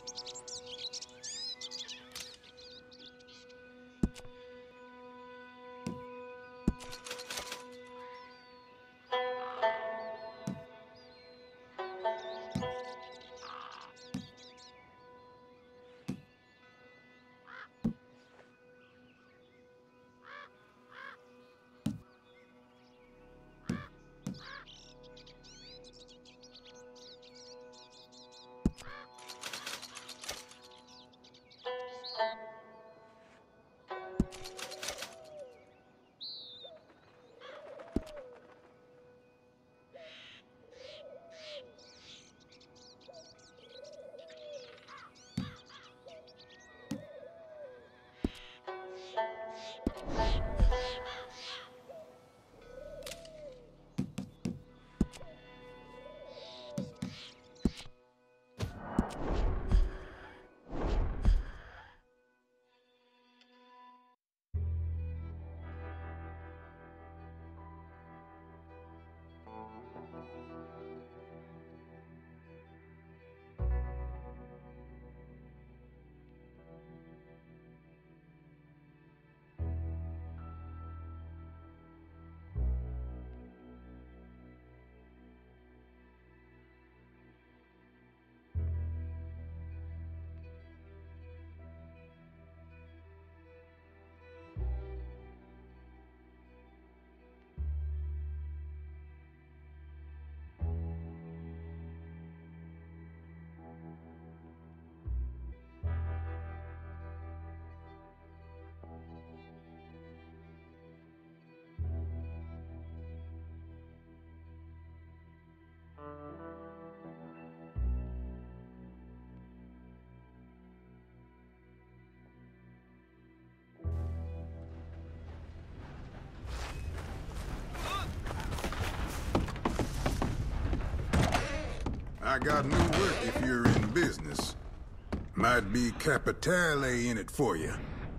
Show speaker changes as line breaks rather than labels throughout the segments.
I got new work if you're in business. Might be Capitale in it for you.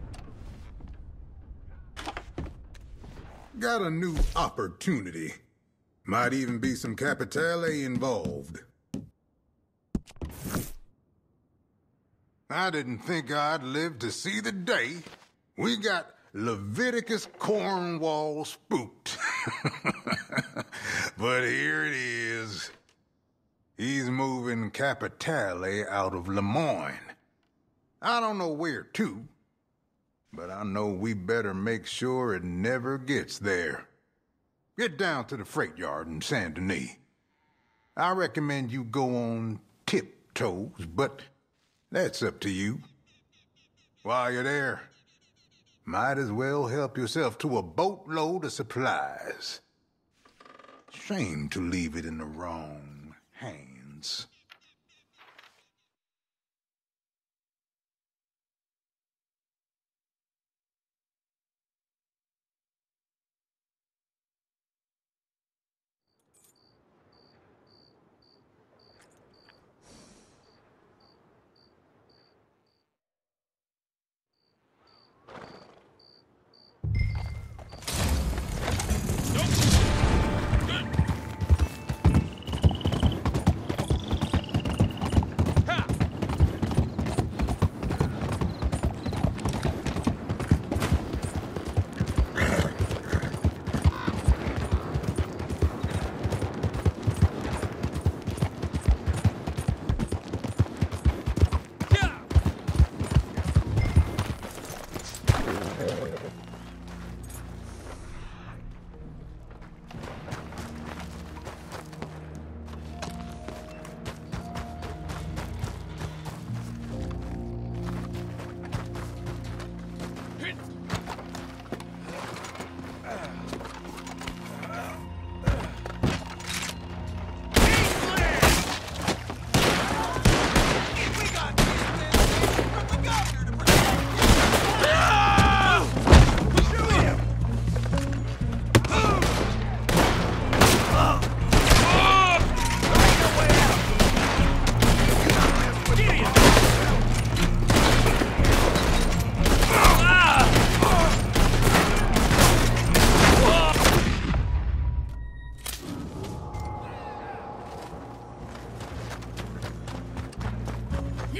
Got a new opportunity. Might even be some Capitale involved. I didn't think I'd live to see the day we got Leviticus Cornwall spooked. But here it is. He's moving Capitale out of Lemoyne. I don't know where to, but I know we better make sure it never gets there. Get down to the freight yard in Saint Denis. I recommend you go on tiptoes, but that's up to you. While you're there, might as well help yourself to a boatload of supplies. Shame to leave it in the wrong hands.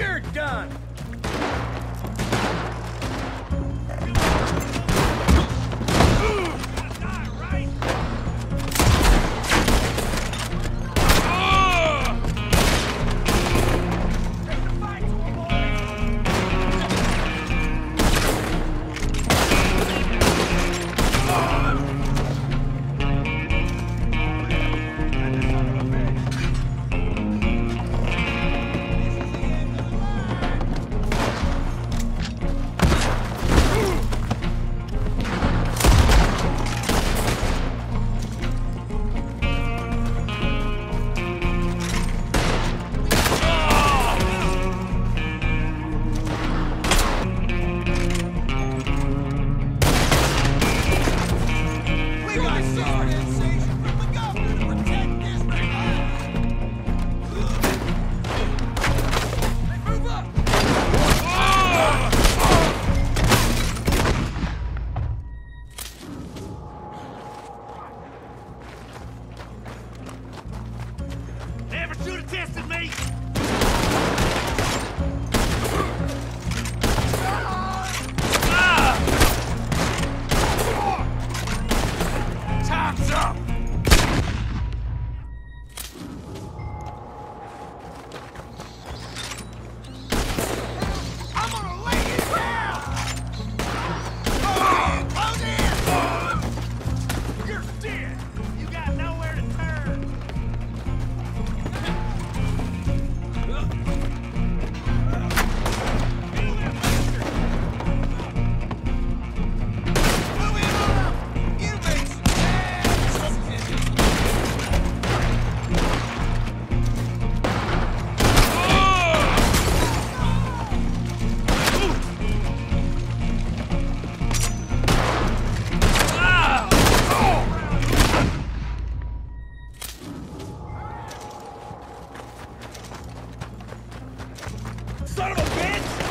You're done! Son of a bitch!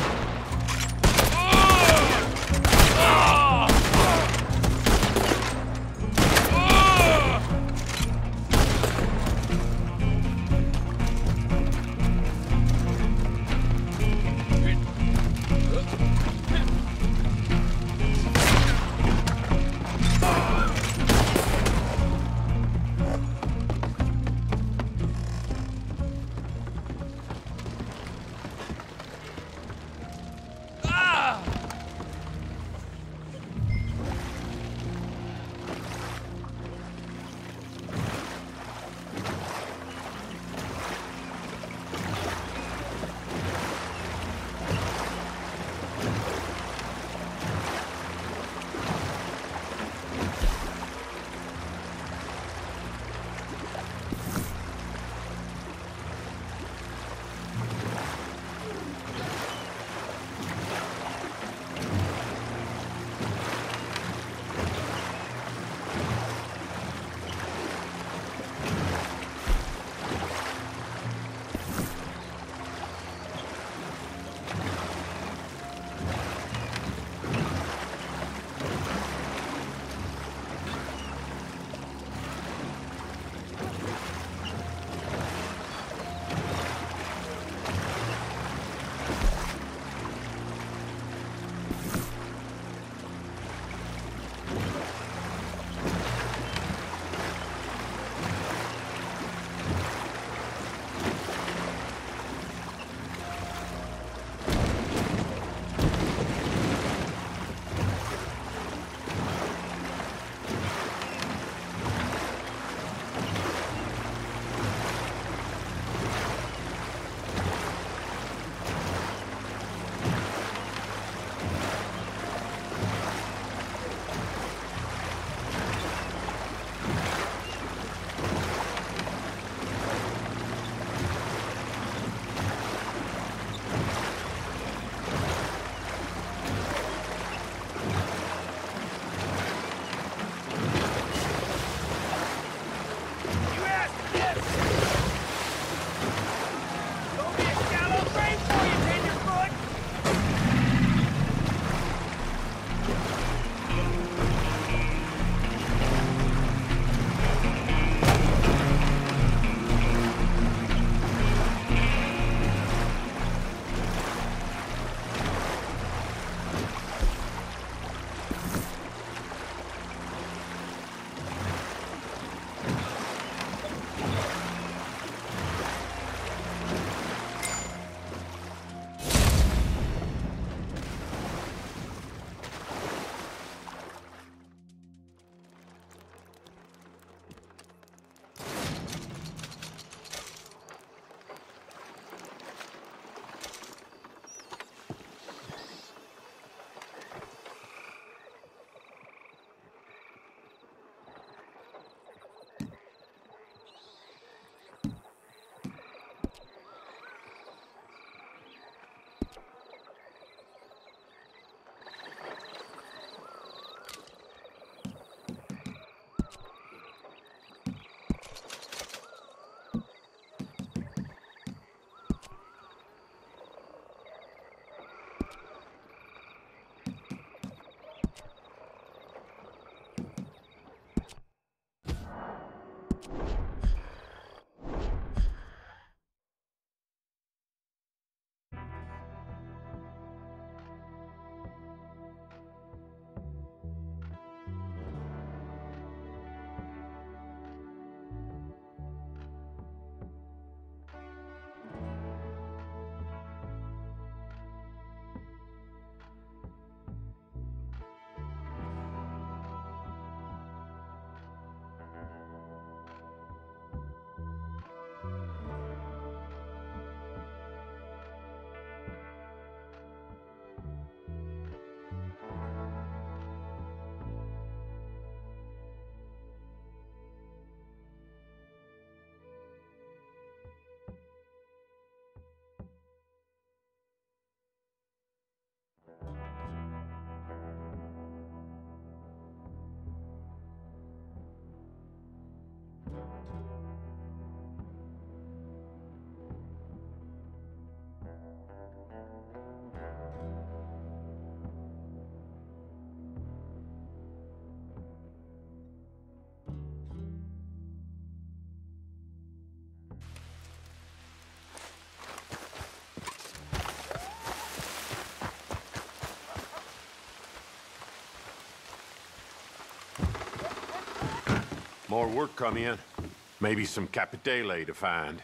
More work come in. Maybe some Capitale to find.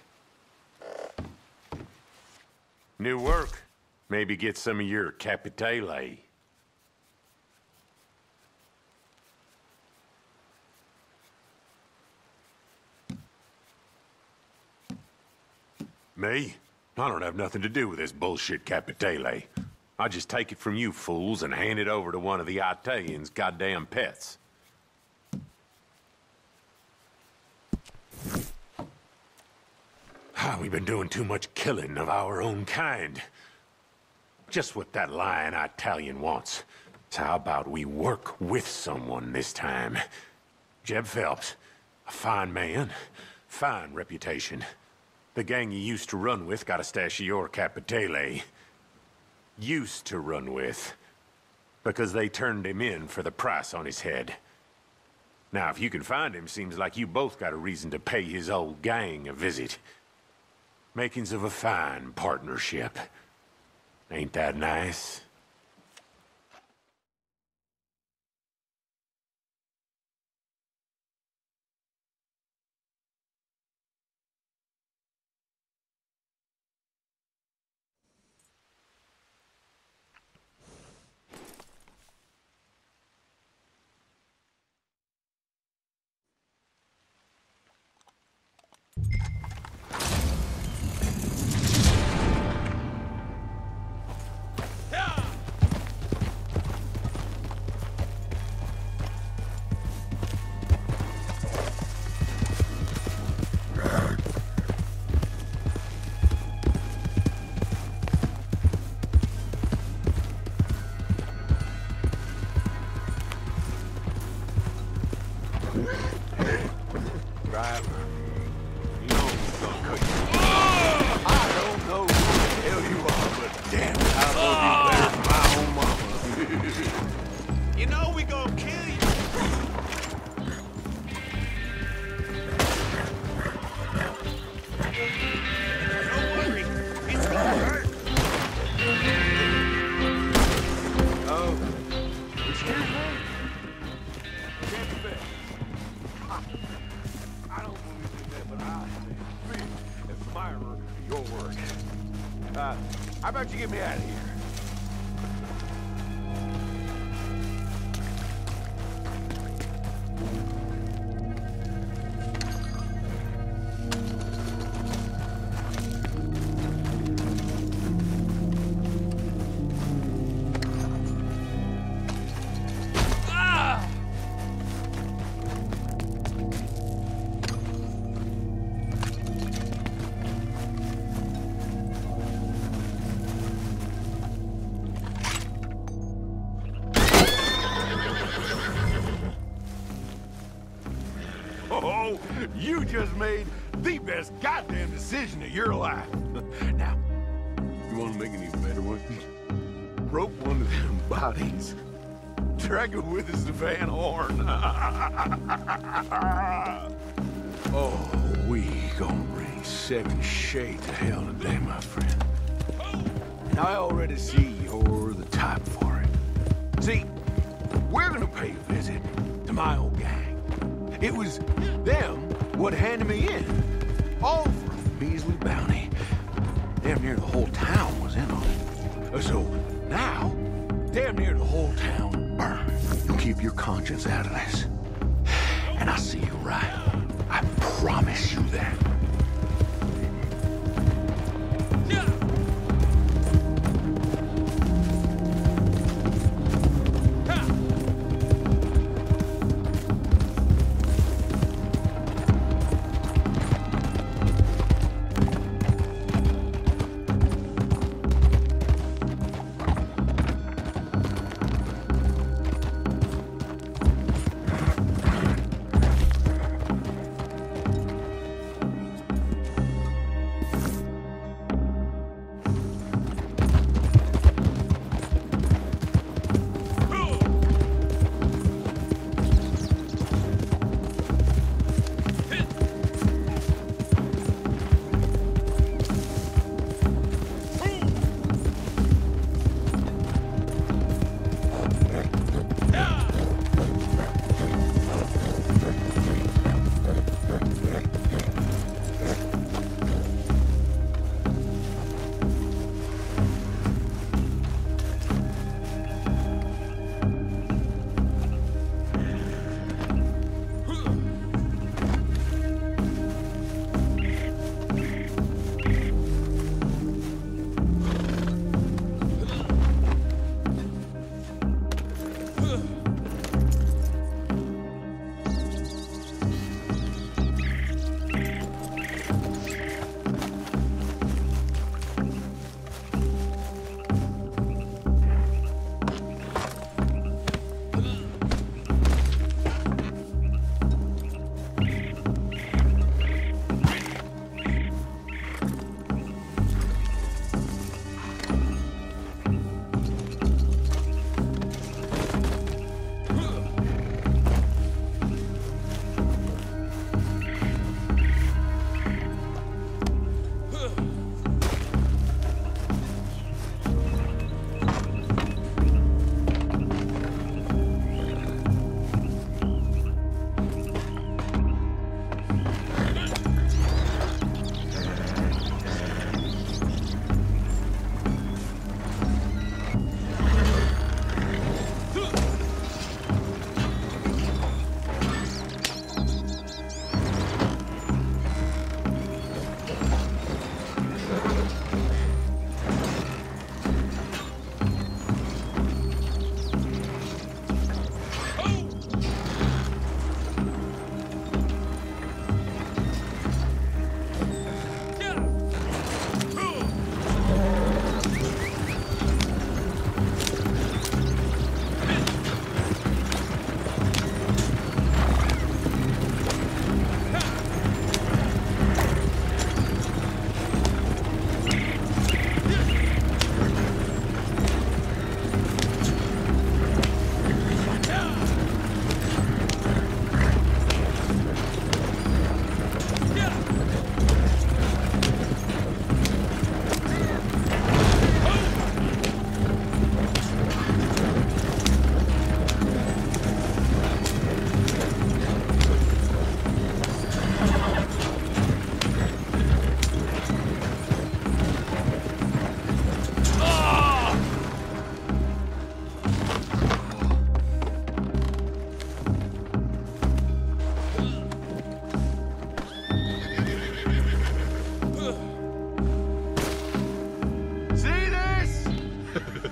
New work. Maybe get some of your Capitale. Me? I don't have nothing to do with this bullshit Capitale. I just take it from you fools and hand it over to one of the Italians' goddamn pets. We've been doing too much killing of our own kind. Just what that lying Italian wants. So how about we work with someone this time? Jeb Phelps, a fine man, fine reputation. The gang you used to run with got a stash of your Capitale. Used to run with. Because they turned him in for the price on his head. Now, if you can find him, seems like you both got a reason to pay his old gang a visit. Makings of a fine partnership. Ain't that nice?
How about you get me out of here? Oh, you just made the best goddamn decision of your life. Now, you want to make an even better one? Rope one of them bodies. Drag it with us to Van Horn. Oh, we gonna bring 7 shades of hell today, my friend. And I already see you're the type for it. See, we're gonna pay a visit to my old gang. It was them what handed me in. All for a measly bounty. Damn near the whole town was in on it. So now, damn near the whole town burned. You'll keep your conscience out of this. And I'll see you right. I promise you that.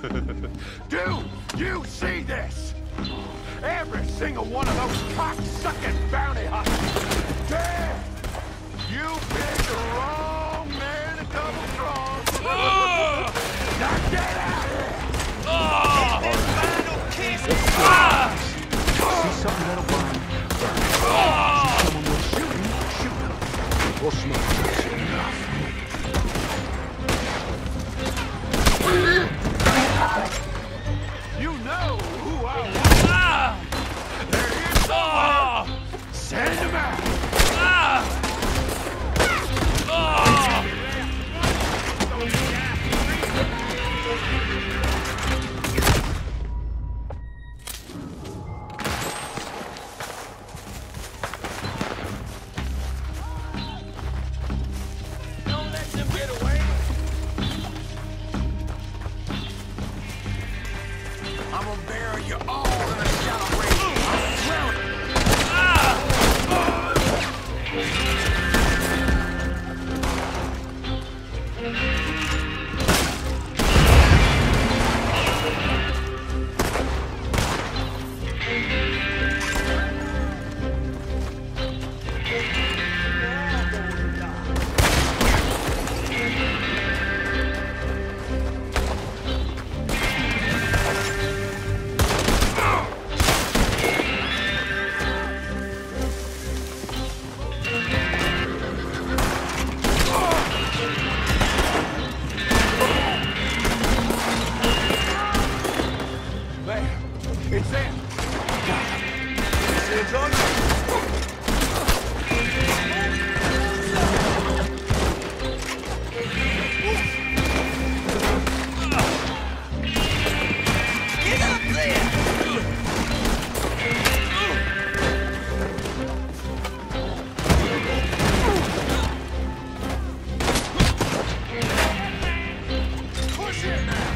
Do you see this? Every single one of those cocksucking bounty hunters dead! You picked the wrong man to double cross! Now get out of here!
Final kiss!
See something that'll burn? See someone worth shooting? Shoot him. We'll smoke that shit enough. You know who I want. They're here somewhere. Send them out.
Don't let them get away.
I'm gonna bury you all in a shallow grave. I swear it. It's in. It's on
Get up there!
push it now.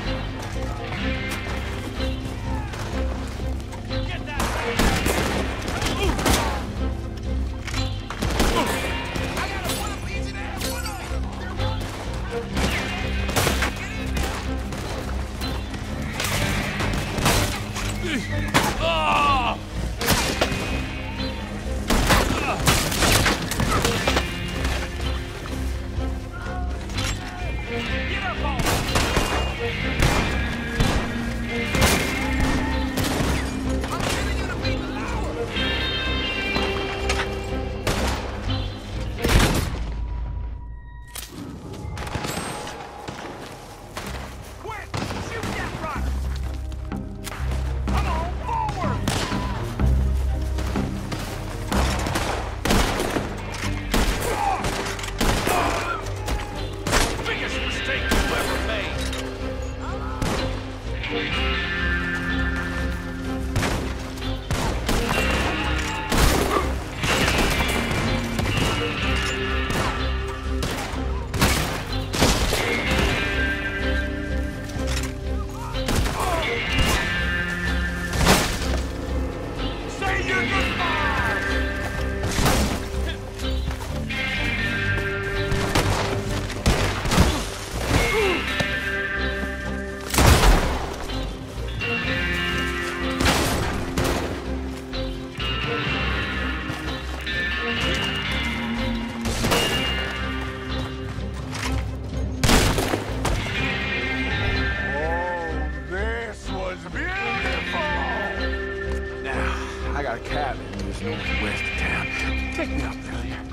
I got a cabin just northwest of town. Take me up there, will you?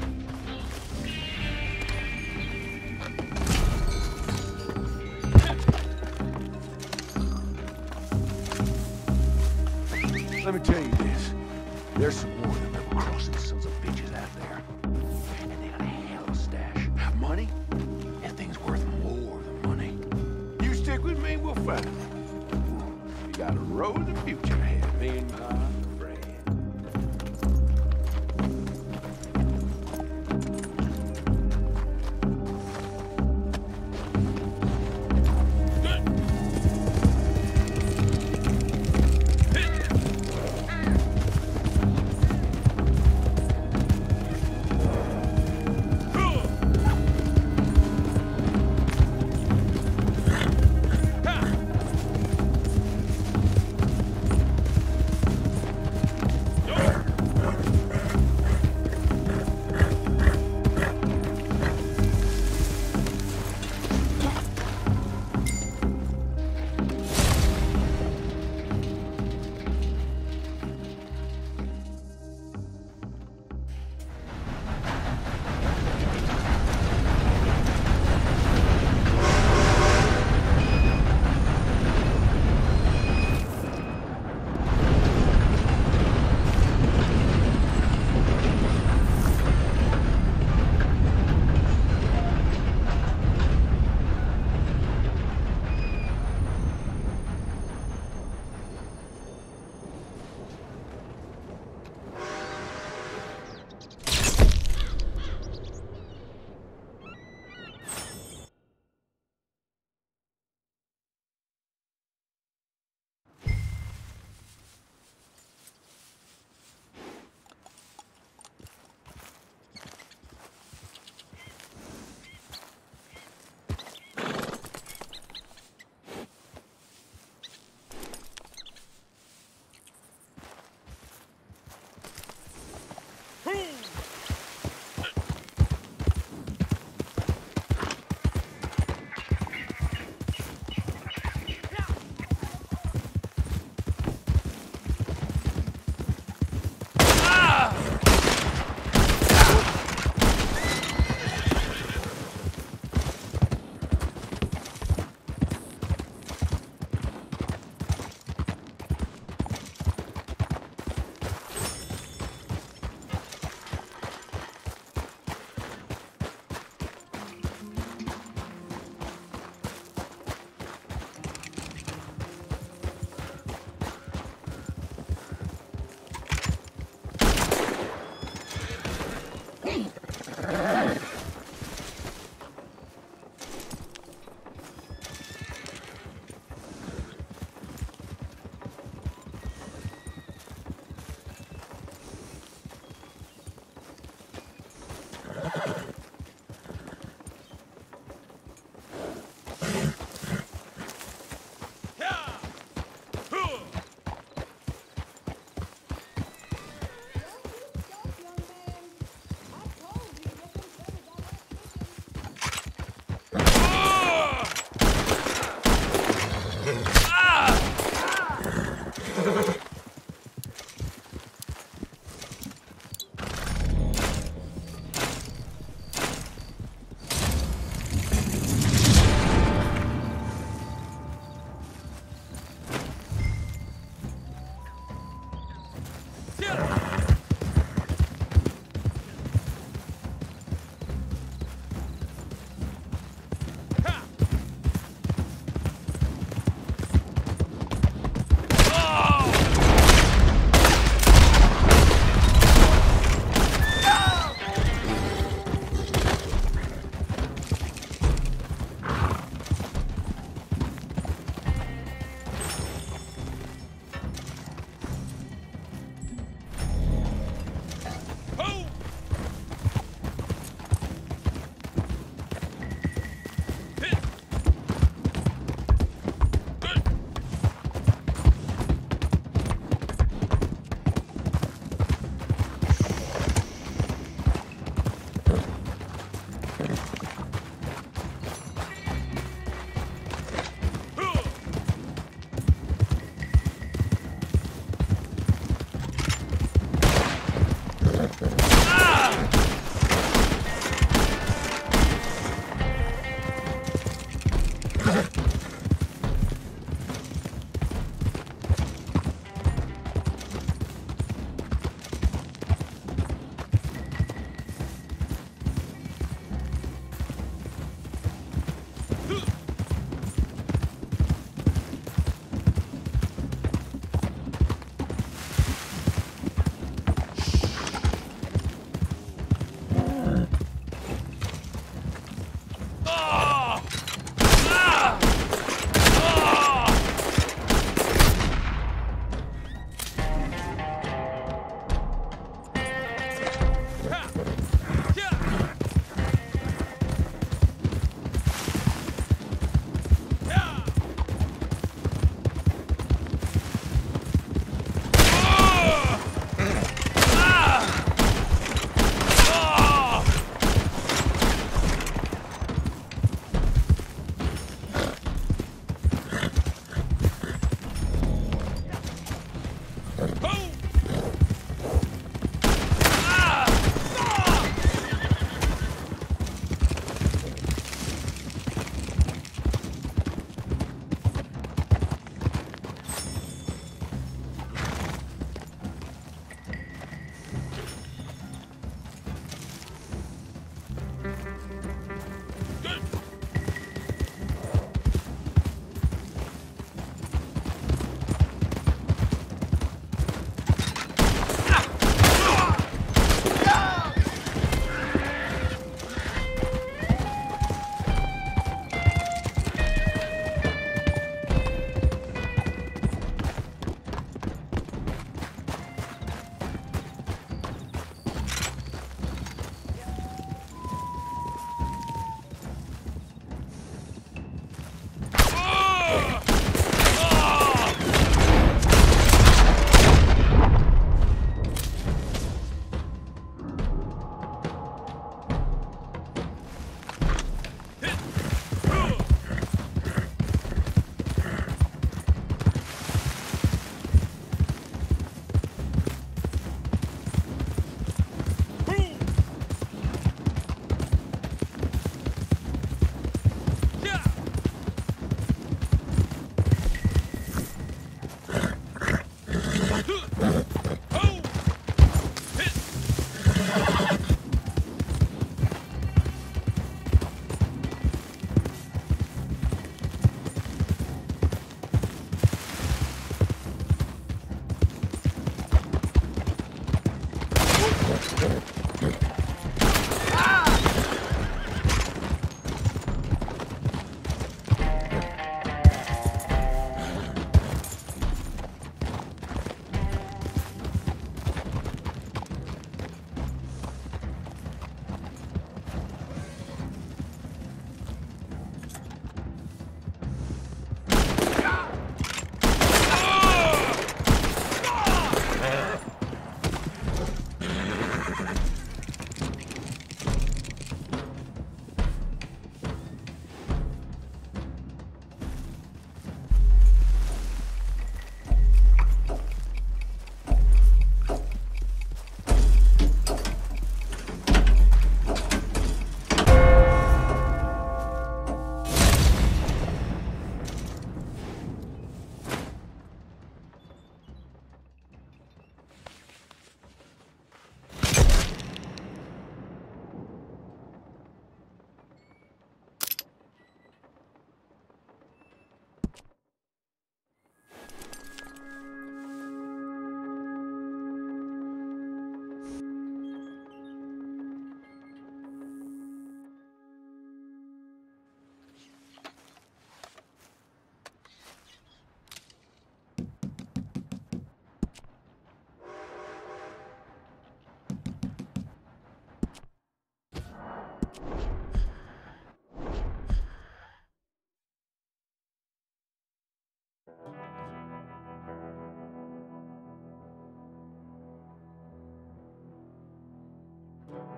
Let me tell you this. There's some more of them double-crossing sons of bitches out there. And they got a hell of a stash. Money? And things worth more than money. You stick with me, we'll find it. We got a road to the future ahead, me and my friend.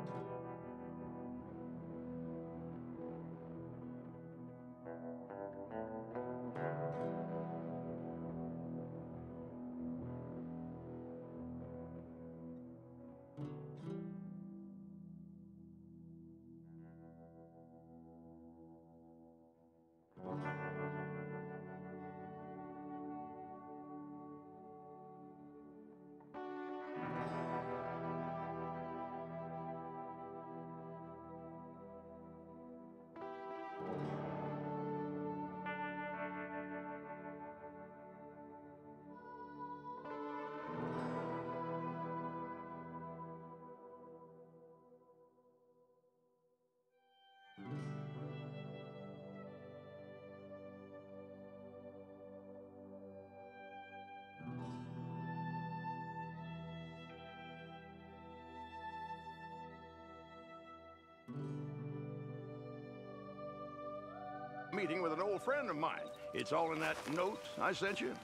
Meeting with an old friend of mine. It's all in that note I sent you.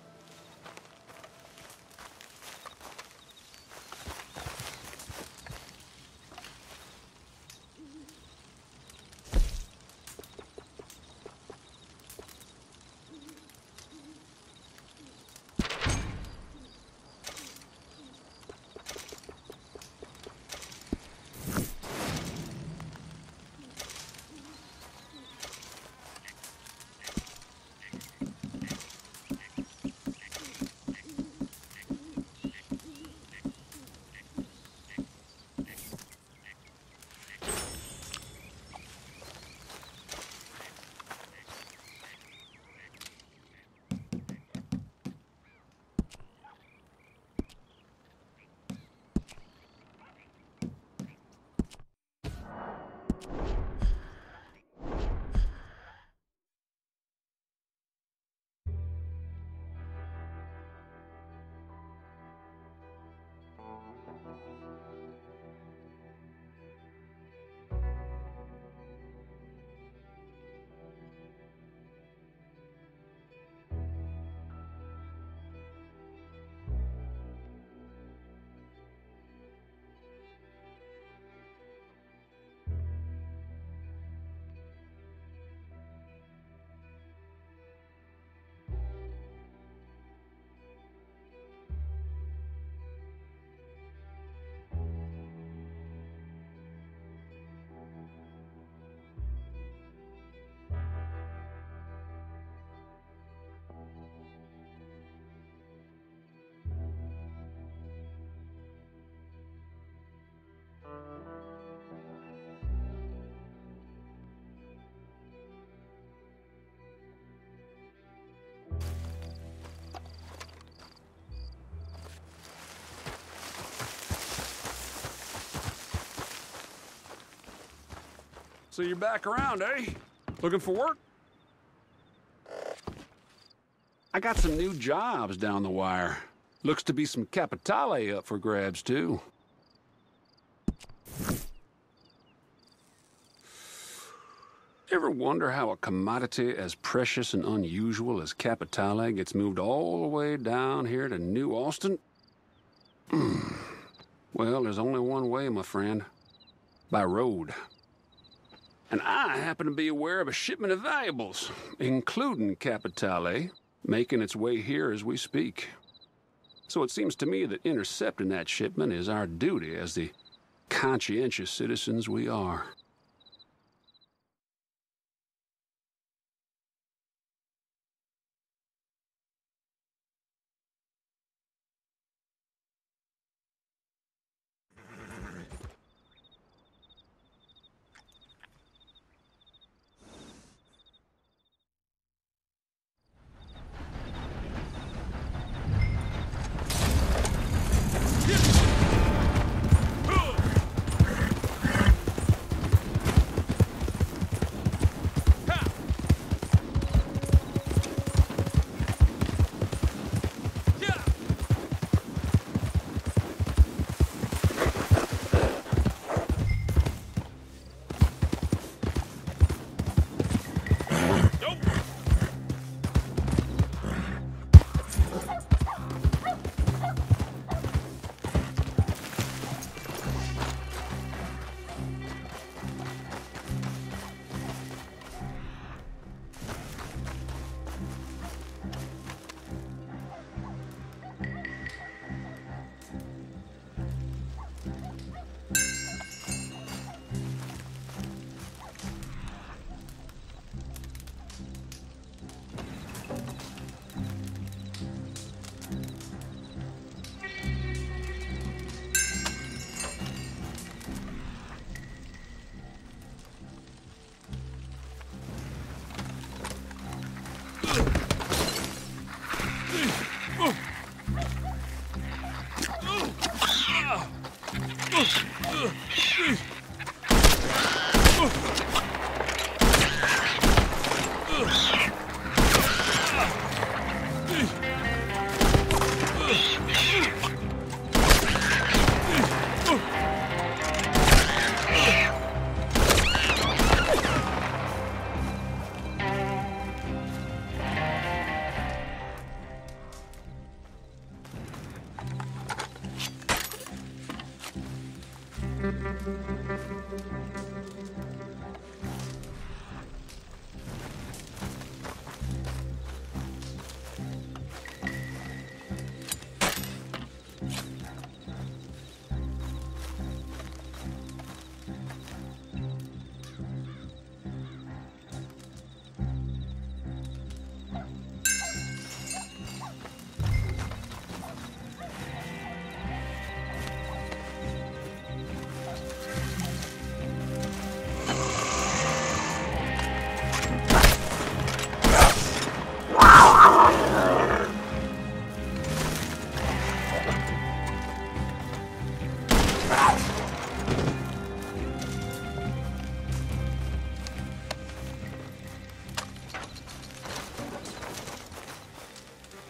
So you're back around, eh? Looking for work? I got some new jobs down the wire. Looks to be some Capitale up for grabs, too. Ever wonder how a commodity as precious and unusual as Capitale gets moved all the way down here to New Austin? Well, there's only one way, my friend. By road. And I happen to be aware of a shipment of valuables, including Capitale, making its way here as we speak. So it seems to me that intercepting that shipment is our duty as the conscientious citizens we are.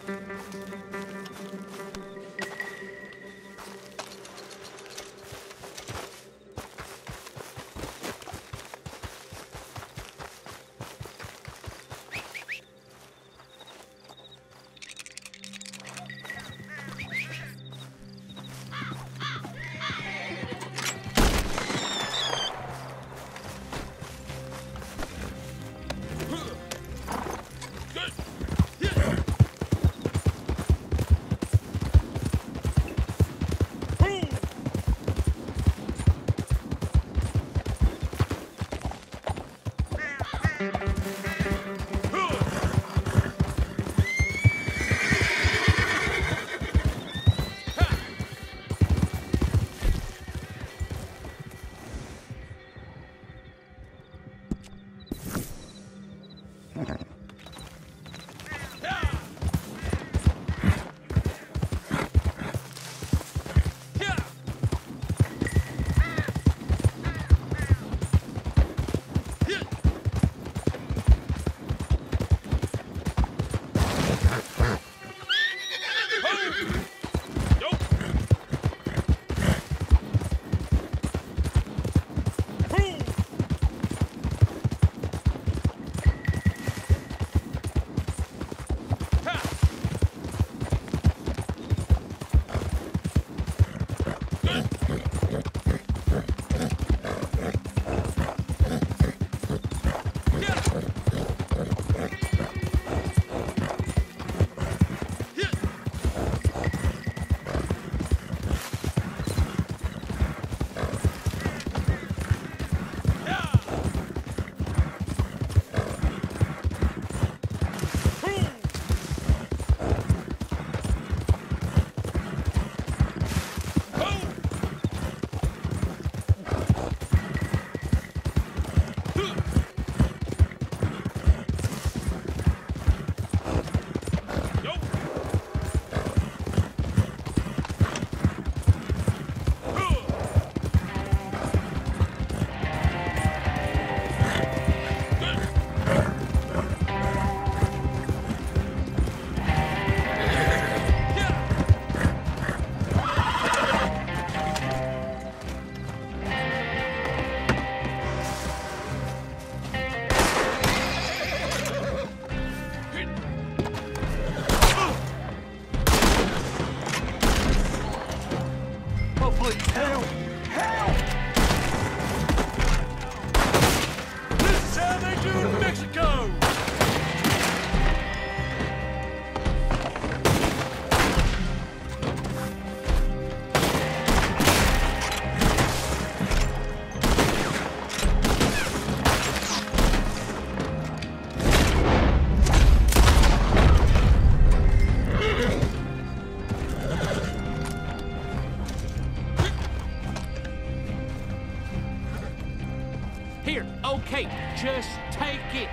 Here, okay, just take it.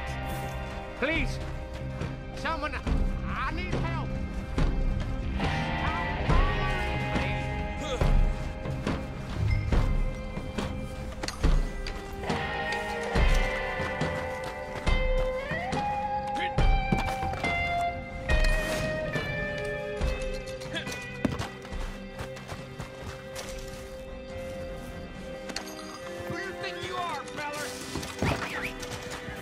Please. Someone, I need help. Who do you think you are, feller?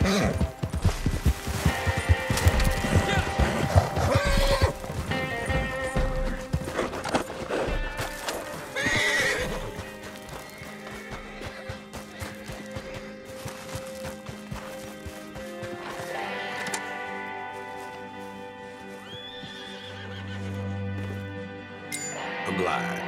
Obliged.